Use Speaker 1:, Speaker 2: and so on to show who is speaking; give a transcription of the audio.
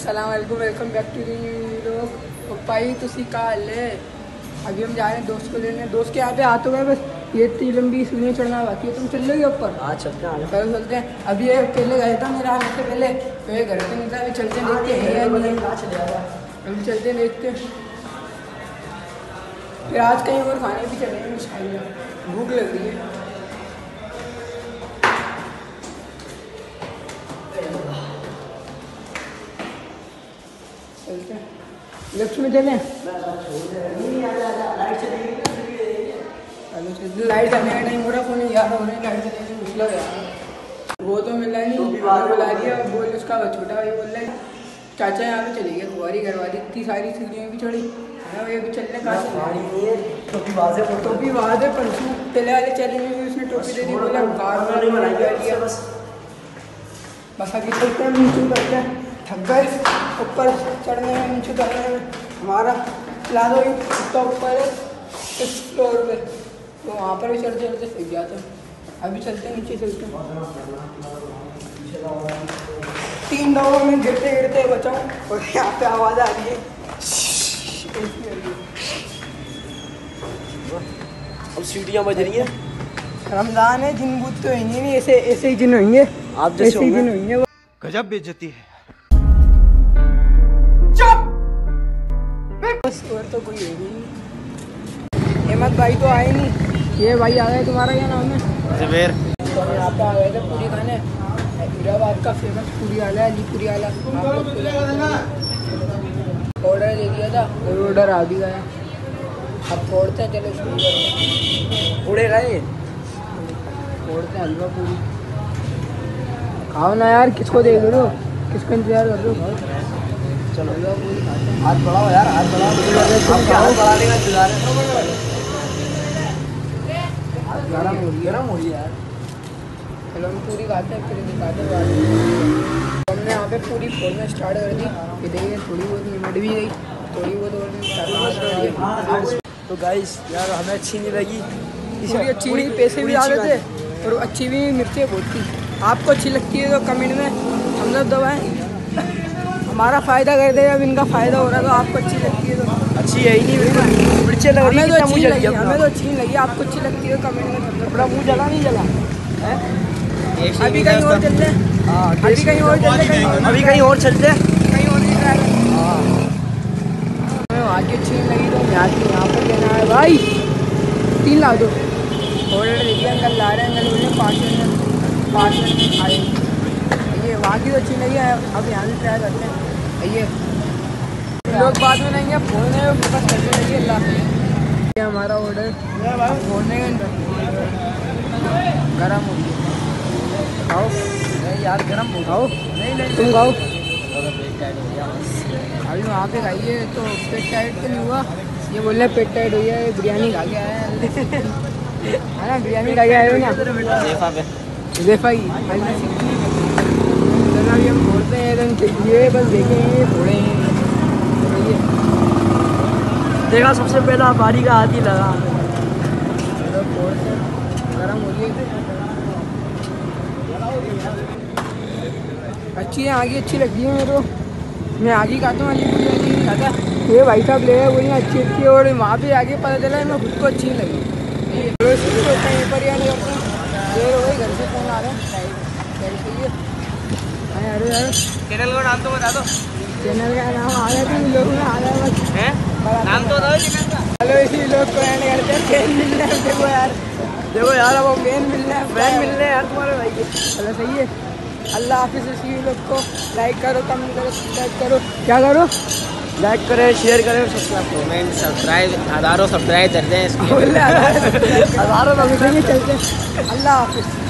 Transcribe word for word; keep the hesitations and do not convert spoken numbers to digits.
Speaker 1: अस्सलाम वालेकुम, welcome back to the लोग। तो भाई तुसी का ले अभी हम जा रहे हैं दोस्त को लेने। दोस्त के यहाँ पे आ तो गए, बस ये इतनी लंबी सीढ़ियाँ चढ़ना बाकी है। तुम चल लोगे ऊपर?
Speaker 2: हाँ चलते हैं,
Speaker 1: चलो चलते हैं। अभी ये अकेले गए था मेरा आने से पहले, तो ये घर पे नहीं था। अभी चलते हैं, देखते हैं या नहीं है। अभी चलते हैं, देखते हैं, फिर आज कहीं और खाने भी चलेंगे इंशाल्लाह। भूख लग रही है। लेफ्ट में चलें? लाइट चलने का टाइम हो रहा, फोन याद हो रहा है लाइट चलने से मुश्किल हो गया। वो तो मिला नहीं, बुला दिया। बोल उसका छोटा भाई बोल रहा है चाचा यहाँ पे चली गया, तुम्हारी घर वाली इतनी सारी सीढ़ियाँ भी चढ़ी है। ये भी चलने का टोपी बाज है, टोपी बाज है। परसों पहले वाले चैलेंज में भी उसने टोपी दे दी, बोला कार बस बस अभी चलते हैं, नीचे करते हैं। थक गए ऊपर चढ़ने में, नीचे उतरने में। हमारा चला दो तो ऊपर है इस फ्लोर पे, तो वहाँ पर भी चढ़ते चढ़ते सीख जाते हैं। अभी चलते हैं, नीचे चलते हैं। तीन दौड़ों में गिरते गिरते बचाऊँ और यहाँ पे आवाज़ आ रही है।
Speaker 2: अब सीढ़ियाँ बज रही हैं।
Speaker 1: रमजान है, जिन बूथ तो होंगे नहीं, ऐसे ऐसे ही जिन होंगे,
Speaker 2: आप
Speaker 1: ऐसे ही जिन होंगे।
Speaker 3: गजब बेइज्जती है।
Speaker 1: बस और तो कोई है नहीं। हेमंत भाई तो आए नहीं। ये भाई आ गए, तुम्हारा क्या नाम है?
Speaker 3: ज़ुबैर।
Speaker 1: तो हम यहाँ पे आ गए थे पूरी खाने। हैदराबाद का फेमस पूरी वाला है, अली पूरी वाला। ऑर्डर दे दिया था और ऑर्डर आ भी गया। अब फोड़ते हैं, चलो शुरू करते हैं।
Speaker 2: उड़े गए
Speaker 1: फोड़ते हैं हलवा पूरी। खाओ ना यार, किसको देख रहे हो, किसको इंतजार कर रहे हो?
Speaker 2: चलो हाथ बढ़ाओ यार, हाथ बढ़ाओ। आप क्या हाथ बढ़ाने का इंतजार है?
Speaker 1: गरम हो रही है,
Speaker 2: गरम हो रही है यार।
Speaker 1: चलो हम पूरी खाते हैं, फिर दिखाते हैं। हमने यहाँ पे पूरी फोड़ना स्टार्ट कर दी। ये देखिए थोड़ी बहुत निमट भी गई, थोड़ी बहुत।
Speaker 2: तो गाइस यार हमें अच्छी नहीं लगी,
Speaker 1: पूरी अच्छी नहीं, पैसे भी आ रहे थे और अच्छी भी मिर्चें बहुत थी। आपको अच्छी लगती है तो कमेंट में हम लोग दबाएँ, हमारा फ़ायदा कर दे। अब इनका फ़ायदा हो रहा है तो आपको अच्छी लगती है तो
Speaker 2: अच्छी है ही नहीं, बिल्कुल मिर्चें लग रही है।
Speaker 1: हमें तो अच्छी लगी,
Speaker 2: हमें
Speaker 1: हमें तो अच्छी नहीं लगी। आपको अच्छी लगती है तो कमेंट में
Speaker 2: थोड़ा मुँह जला नहीं जला?
Speaker 1: अभी कहीं और चलते हैं, अभी कहीं और चलते हैं,
Speaker 2: अभी कहीं और चलते हैं,
Speaker 1: कहीं और नहीं ट्राई करते। हमें वहाँ की अच्छी नहीं लगी तो यहाँ की यहाँ पर लेना है भाई। तीन ला दो। ऑर्डर दे दिया, अंकल ला रहे हैं। अंकल बोले पाँच मिनट पाँच मिनट में खाए। ये वहाँ की तो अच्छी लगी है, अब यहाँ भी ट्राई करते हैं। ये लोग बाद में नहीं है, फोड़ने में फोकस करने लगे। अल्लाह ये हमारा ऑर्डर फोड़ने का गरम हो गया। खाओ
Speaker 2: नहीं यार गरम हो।
Speaker 1: खाओ,
Speaker 2: नहीं नहीं
Speaker 1: तुम खाओ।
Speaker 2: पेट टाइट हो गया बस।
Speaker 1: अभी वहाँ पे खाइए तो पेट टाइट तो नहीं हुआ। ये बोल रहे पेट टाइट हो गया, ये बिरयानी खा के आया है ना, बिरयानी खा के आए हो ना
Speaker 2: ज़ेफ़ा पे,
Speaker 1: ज़ेफ़ा की। चलो अभी हम फोड़ते हैं, एकदम चाहिए बस देखें थोड़े हैं।
Speaker 2: देखा सबसे पहला बारी का हाथ ही लगा।
Speaker 1: चलो फोड़ते हैं, गरम हो रही है। अच्छी है, आगे अच्छी लगती है मेरे को। मैं आगे खाता हूँ, अली पूरी वाली नहीं खाता। ये भाई साहब ले बोलिए अच्छी अच्छी है, और वहाँ पे आगे पता चला है मैं खुद को अच्छी नहीं लगी। होता है पर यार देर हो गई, घर से फ़ोन आ रहा है। सही है। अरे यार
Speaker 3: चैनल का नाम तो बता दो।
Speaker 1: चैनल का नाम आ गया, तुम लोगों ने आ गया बस
Speaker 3: हैं? नाम तो दो चैनल का।
Speaker 1: चलो इसी लोग को एंड करते हैं। फैन मिल रहा है देखो यार, देखो यार अब फैन मिल रहा है, फैन मिल रहे हैं यार तुम्हारे भाई के। चलो सही है। अल्लाह हाफिज़। इसी लोग को लाइक करो, कमेंट करो, सब्सक्राइब करो। क्या करो?
Speaker 2: लाइक करें, शेयर करें, सब्सक्राइब करें।
Speaker 3: कमेंट सब्सक्राइब, हज़ारों सब्सक्राइब करते हैं इसके।
Speaker 1: हज़ारों लोग चलते हैं। अल्लाह हाफिज़।